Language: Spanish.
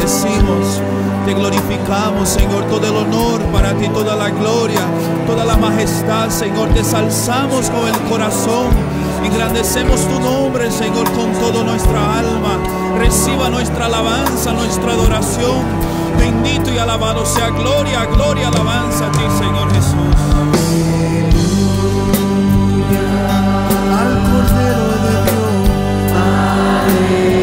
bendecimos, te glorificamos, Señor. Todo el honor para ti, toda la gloria, toda la majestad, Señor. Te exalzamos con el corazón, engrandecemos tu nombre, Señor, con toda nuestra alma. Reciba nuestra alabanza, nuestra adoración. Bendito y alabado sea. Gloria, gloria, alabanza a ti, Señor Jesús. Al Cordero de Dios. Aleluya.